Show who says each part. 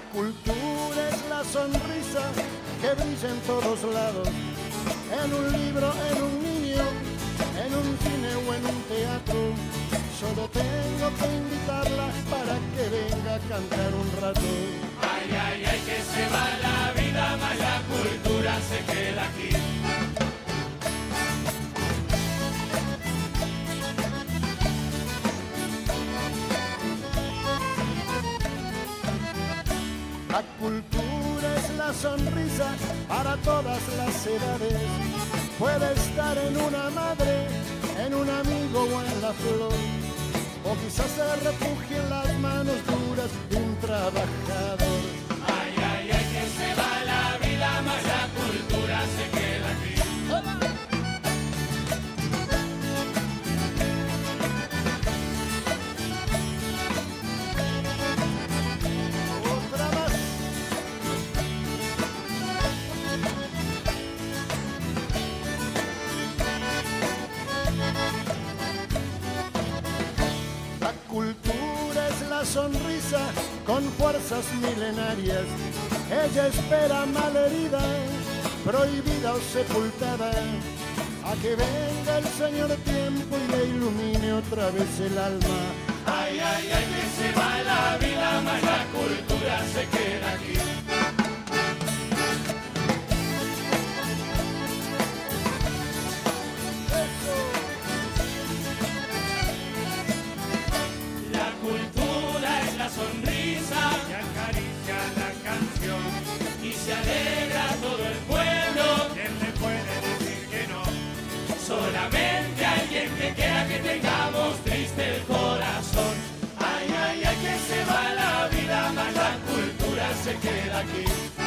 Speaker 1: cultura es la sonrisa que brilla en todos lados, en un libro, en un niño, en un cine o en un teatro. Solo tengo que invitarla para que venga a cantar un rato.
Speaker 2: Ay, ay, ay, que se va la vida, más la cultura se queda aquí.
Speaker 1: La cultura es la sonrisa para todas las edades. Puede estar en una madre, en un amigo o en la flor, o quizás se refugie en las manos duras de un trabajador.
Speaker 2: Ay, ay, ay, que se va la vida, más la cultura se queda aquí.
Speaker 1: Otra más. La cultura es la sonrisa con fuerzas milenarias. Ella espera malherida, prohibida o sepultada, a que venga el Señor Tiempo y le ilumine otra vez el alma.
Speaker 2: Ay, ay, ay, que se va la vida, más la cultura se queda aquí. La cultura es la sonrisa que acaricia la canción y se alegra todo el pueblo. ¿Quién le puede decir que no? Solamente alguien que quiera que tengamos triste el corazón. Ay, ay, ay, que se va la vida, más la cultura se queda aquí.